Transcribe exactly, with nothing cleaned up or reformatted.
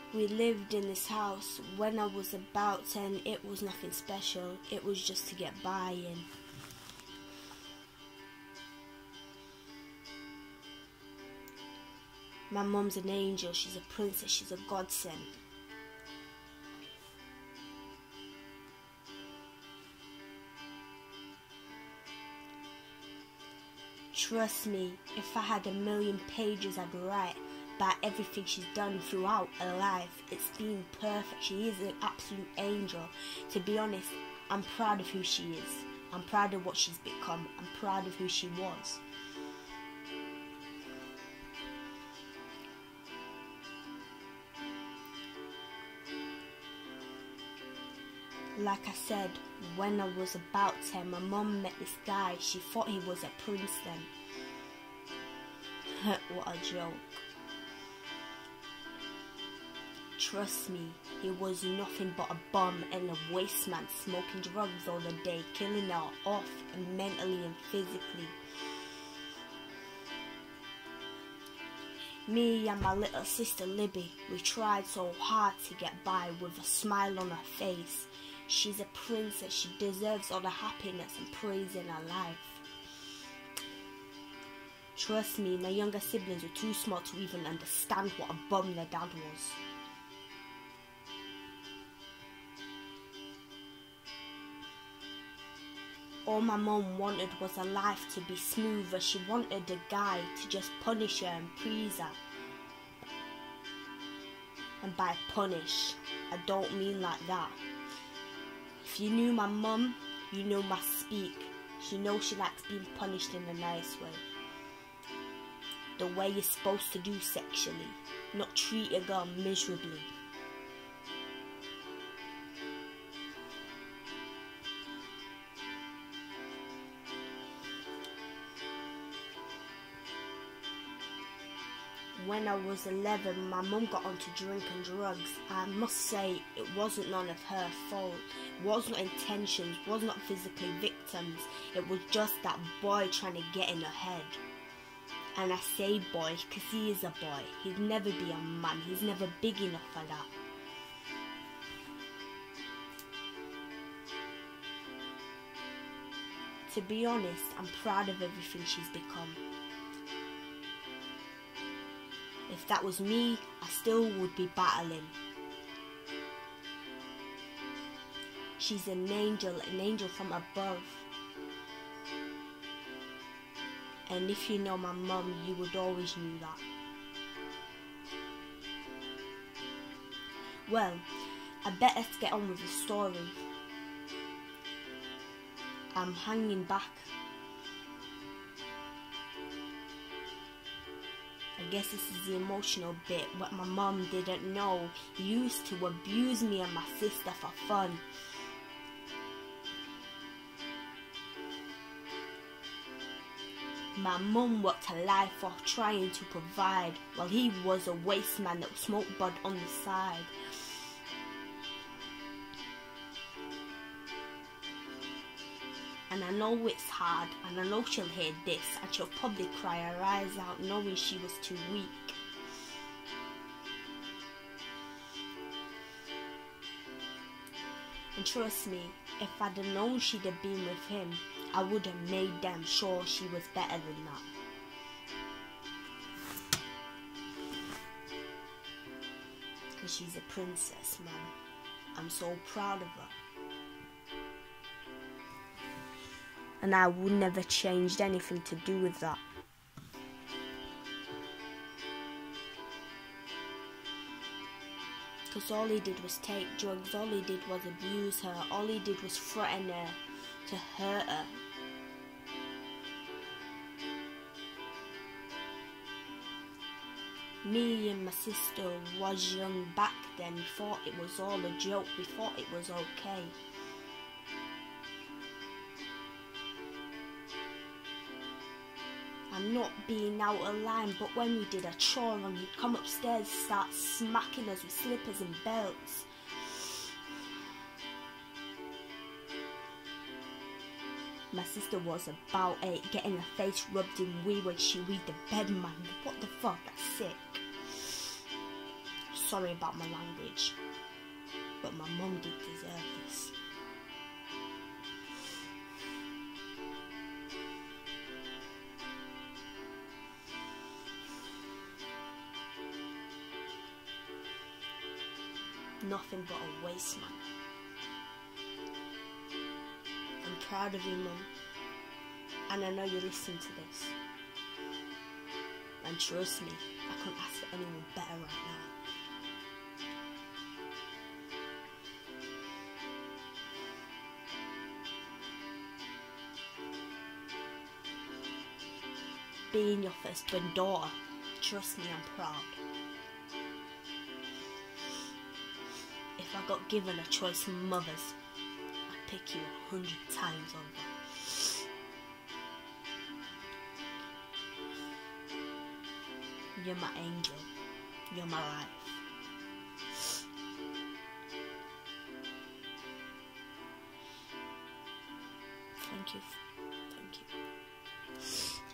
We lived in this house when I was about ten. It was nothing special, it was just to get by in. My mum's an angel, she's a princess, she's a godsend. Trust me, if I had a million pages I'd write about everything she's done throughout her life. It's been perfect. She is an absolute angel. To be honest, I'm proud of who she is. I'm proud of what she's become. I'm proud of who she was. Like I said, when I was about ten, my mum met this guy. She thought he was a prince then. What a joke. Trust me, he was nothing but a bum and a waste man, smoking drugs all the day, killing her off and mentally and physically. Me and my little sister Libby, we tried so hard to get by with a smile on her face. She's a princess, she deserves all the happiness and praise in her life. Trust me, my younger siblings were too small to even understand what a bum their dad was. All my mum wanted was her life to be smoother. She wanted a guy to just punish her and please her. And by punish, I don't mean like that. If you knew my mum, you know my speak. She knows she likes being punished in a nice way. The way you're supposed to do sexually, not treat a girl miserably. When I was eleven, my mum got onto drink and drugs. I must say, it wasn't none of her fault. It was not intentions, it was not physically victims. It was just that boy trying to get in her head. And I say boy, because he is a boy. He'd never be a man. He's never big enough for that. To be honest, I'm proud of everything she's become. If that was me, I still would be battling. She's an angel, an angel from above. And if you know my mum, you would always knew that. Well, I better get on with the story. I'm hanging back. I guess this is the emotional bit. What my mum didn't know, he used to abuse me and my sister for fun. My mum worked her life off trying to provide, while he was a waste man that smoked bud on the side. And I know it's hard, and I know she'll hear this, and she'll probably cry her eyes out knowing she was too weak. And trust me, if I'd have known she'd have been with him, I would have made damn sure she was better than that. Because she's a princess, man. I'm so proud of her. And I would never changed anything to do with that. Because all he did was take drugs, all he did was abuse her, all he did was threaten her to hurt her. Me and my sister was young back then. We thought it was all a joke, we thought it was okay. I'm not being out of line, but when we did a chore and he'd come upstairs, start smacking us with slippers and belts. My sister was about eight, getting her face rubbed in wee when she read the bed, man. What the fuck, that's sick. sorry about my language, but my mum did deserve this. Nothing but a waste, man. I'm proud of you, Mum, and I know you listen to this. And trust me, I couldn't ask for anyone better right now. Being your firstborn daughter, trust me, I'm proud. If I got given a choice from mothers, I'd pick you a hundred times over. You're my angel. You're my life. Thank you. Thank you.